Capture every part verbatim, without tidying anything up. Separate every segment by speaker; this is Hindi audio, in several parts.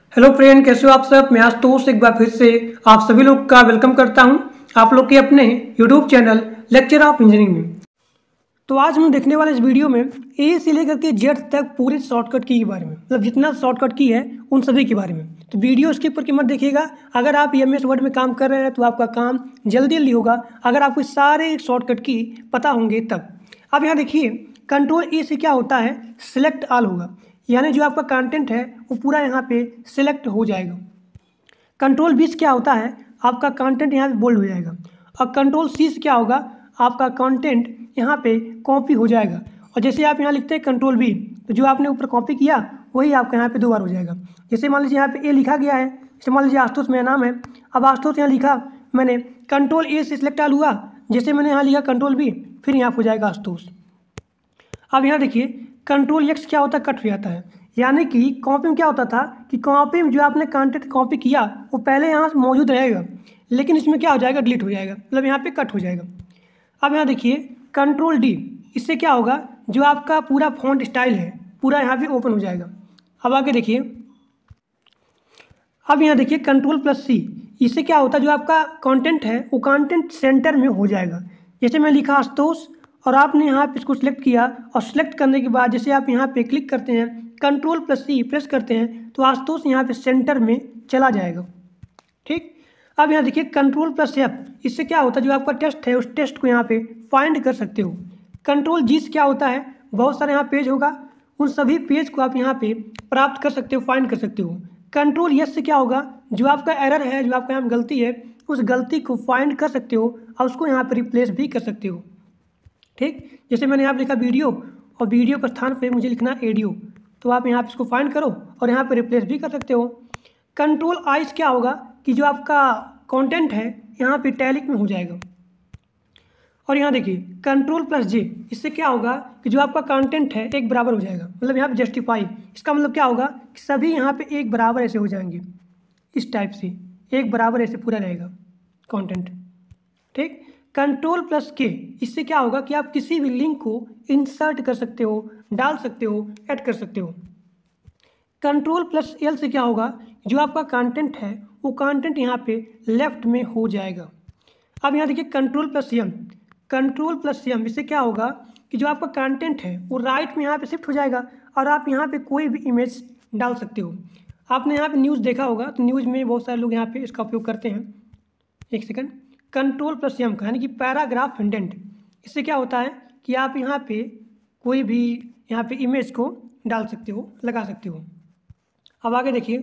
Speaker 1: हेलो फ्रेंड, कैसे हो आप सब। मैं आशुतोष एक बार फिर से आप सभी लोग का वेलकम करता हूं आप लोग के अपने YouTube channel lecture of engineering में। तो आज हम देखने वाले इस वीडियो में ए से लेकर के जेड तक पूरे शॉर्टकट की के बारे में, मतलब जितना शॉर्टकट की है उन सभी के बारे में। तो वीडियो स्किप करके मत देखिएगा। अगर आप एम एस वर्ड में काम कर रहे हैं तो आपका काम जल्दी जल्दी होगा अगर आपको सारे शॉर्टकट की पता होंगे तब। अब यहाँ देखिए, कंट्रोल ए से क्या होता है, सिलेक्ट ऑल होगा, यानी जो आपका कंटेंट है वो पूरा यहाँ पे सिलेक्ट हो जाएगा। कंट्रोल बी से क्या होता है, आपका कंटेंट यहाँ पे बोल्ड हो जाएगा। और कंट्रोल सी से क्या होगा, आपका कंटेंट यहाँ पे कॉपी हो जाएगा। और जैसे आप यहाँ लिखते हैं कंट्रोल बी, तो जो आपने ऊपर कॉपी किया वही आपका यहाँ पे दो बार हो जाएगा। जैसे मान लीजिए यहाँ पे ए लिखा गया है, जैसे मान लीजिए आशुतोष मेरा नाम है। अब आशुतोष यहाँ लिखा मैंने, कंट्रोल ए से सिलेक्ट ऑल हुआ, जैसे मैंने यहाँ लिखा कंट्रोल बी, फिर यहाँ हो जाएगा आशुतोष। अब यहाँ देखिए, कंट्रोल एक्स क्या होता है, कट हो जाता है। यानी कि कॉपी में क्या होता था कि कॉपी में जो आपने कंटेंट कॉपी किया वो पहले यहाँ मौजूद रहेगा, लेकिन इसमें क्या हो जाएगा, डिलीट हो जाएगा, मतलब यहाँ पे कट हो जाएगा। अब यहाँ देखिए कंट्रोल डी, इससे क्या होगा, जो आपका पूरा फॉन्ट स्टाइल है पूरा यहाँ पे ओपन हो जाएगा। अब आगे देखिए, अब यहाँ देखिए कंट्रोल प्लस सी, इससे क्या होता है, जो आपका कंटेंट है वो कंटेंट सेंटर में हो जाएगा। जैसे मैं लिखा आशुतोष और आपने यहाँ पे इसको सिलेक्ट किया, और सिलेक्ट करने के बाद जैसे आप यहाँ पे क्लिक करते हैं, कंट्रोल प्लस सी प्रेस करते हैं, तो आशुतोष यहाँ पे सेंटर में चला जाएगा। ठीक, अब यहाँ देखिए कंट्रोल प्लस एफ, इससे क्या होता है, जो आपका टेस्ट है उस टेस्ट को यहाँ पे फाइंड कर सकते हो। कंट्रोल जी से क्या होता है, बहुत सारे यहाँ पेज होगा, उन सभी पेज को आप यहाँ पे प्राप्त कर सकते हो, फाइंड कर सकते हो। कंट्रोल यस से क्या होगा, जो आपका एरर है, जो आपका यहाँ गलती है, उस गलती को फाइंड कर सकते हो और उसको यहाँ पर रिप्लेस भी कर सकते हो। ठीक, जैसे मैंने यहाँ पर लिखा वीडियो, और वीडियो के स्थान पे मुझे लिखना एडियो, तो आप यहाँ पे इसको फाइंड करो और यहाँ पे रिप्लेस भी कर सकते हो। कंट्रोल आई से क्या होगा कि जो आपका कंटेंट है यहाँ पे टैलिक में हो जाएगा। और यहाँ देखिए कंट्रोल प्लस जे, इससे क्या होगा कि जो आपका कंटेंट है एक बराबर हो जाएगा, मतलब यहाँ पे जस्टिफाई, इसका मतलब क्या होगा कि सभी यहाँ पे एक बराबर ऐसे हो जाएंगे, इस टाइप से एक बराबर ऐसे पूरा रहेगा कंटेंट। ठीक, कंट्रोल प्लस के, इससे क्या होगा कि आप किसी भी लिंक को इंसर्ट कर सकते हो, डाल सकते हो, ऐड कर सकते हो। कंट्रोल प्लस एल से क्या होगा, जो आपका कंटेंट है वो कंटेंट यहाँ पे लेफ्ट में हो जाएगा। अब यहाँ देखिए control plus M, control plus M, इससे क्या होगा कि जो आपका कंटेंट है वो राइट में यहाँ पे शिफ्ट हो जाएगा और आप यहाँ पे कोई भी इमेज डाल सकते हो। आपने यहाँ पे न्यूज़ देखा होगा, तो न्यूज़ में बहुत सारे लोग यहाँ पे इसका उपयोग करते हैं। एक सेकंड, कंट्रोल प्लस एम का यानी कि पैराग्राफ इंडेंट, इससे क्या होता है कि आप यहाँ पे कोई भी यहाँ पे इमेज को डाल सकते हो, लगा सकते हो। अब आगे देखिए,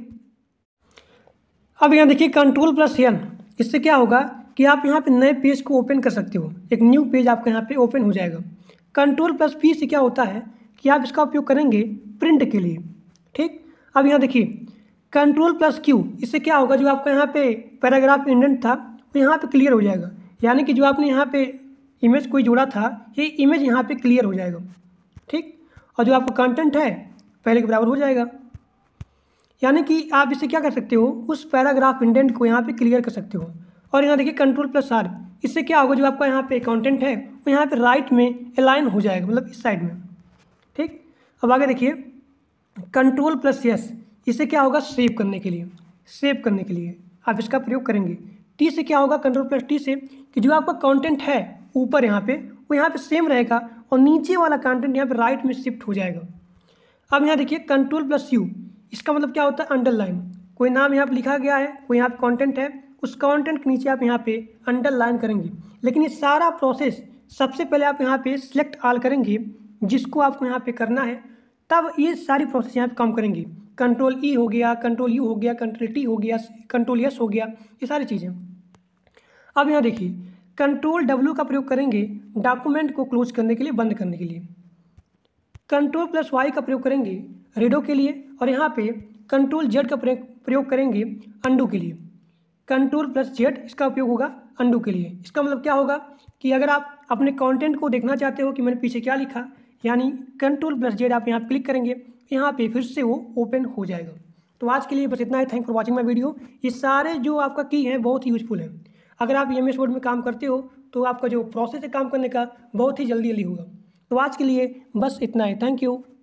Speaker 1: अब यहाँ देखिए कंट्रोल प्लस एन, इससे क्या होगा कि आप यहाँ पे नए पेज को ओपन कर सकते हो, एक न्यू पेज आपका यहाँ पे ओपन हो जाएगा। कंट्रोल प्लस पी से क्या होता है कि आप इसका उपयोग करेंगे प्रिंट के लिए। ठीक, अब यहाँ देखिए कंट्रोल प्लस क्यू, इससे क्या होगा, जो आपका यहाँ पे पैराग्राफ इंडेंट था वो यहाँ पे क्लियर हो जाएगा, यानी कि जो आपने यहाँ पे इमेज कोई जोड़ा था ये इमेज यहाँ पे क्लियर हो जाएगा। ठीक, और जो आपका कंटेंट है पहले के बराबर हो जाएगा, यानी कि आप इसे क्या कर सकते हो, उस पैराग्राफ इंडेंट को यहाँ पे क्लियर कर सकते हो। और यहाँ देखिए कंट्रोल प्लस आर, इससे क्या होगा, जो आपका यहाँ पे कंटेंट है वो यहाँ पे राइट में अलाइन हो जाएगा, मतलब इस साइड में। ठीक, अब आगे देखिए कंट्रोल प्लस एस, इससे क्या होगा, सेव करने के लिए, सेव करने के लिए आप इसका प्रयोग करेंगे। टी से क्या होगा, कंट्रोल प्लस टी से, कि जो आपका कंटेंट है ऊपर यहाँ पे वो यहाँ पे सेम रहेगा और नीचे वाला कंटेंट यहाँ पे राइट में शिफ्ट हो जाएगा। अब यहाँ देखिए कंट्रोल प्लस यू, इसका मतलब क्या होता है, अंडरलाइन, कोई नाम यहाँ पे लिखा गया है, कोई यहाँ पे कंटेंट है, उस कंटेंट के नीचे आप यहाँ पे अंडरलाइन करेंगे। लेकिन ये सारा प्रोसेस सबसे पहले आप यहाँ पे सिलेक्ट ऑल करेंगे, जिसको आपको यहाँ पे करना है, तब ये सारी प्रोसेस यहाँ पे काम करेंगी। कंट्रोल ई हो गया, कंट्रोल यू हो गया, कंट्रोल टी हो गया, कंट्रोल एस हो गया, ये सारी चीज़ें। अब यहाँ देखिए कंट्रोल डब्ल्यू का प्रयोग करेंगे डॉक्यूमेंट को क्लोज करने के लिए, बंद करने के लिए। कंट्रोल प्लस वाई का प्रयोग करेंगे रीडो के लिए, और यहाँ पे कंट्रोल जेड का प्रयोग करेंगे अंडू के लिए। कंट्रोल प्लस जेड इसका उपयोग होगा अंडू के लिए। इसका मतलब क्या होगा कि अगर आप अपने कंटेंट को देखना चाहते हो कि मैंने पीछे क्या लिखा, यानी कंट्रोल प्लस जेड आप यहाँ क्लिक करेंगे, यहाँ पे फिर से वो ओपन हो जाएगा। तो आज के लिए बस इतना ही। Thank for watching my video. ये सारे जो आपका की है बहुत ही यूजफुल है। अगर आप एम एस वर्ड में काम करते हो तो आपका जो प्रोसेस है काम करने का बहुत ही जल्दी जल्दी होगा। तो आज के लिए बस इतना ही। Thank you.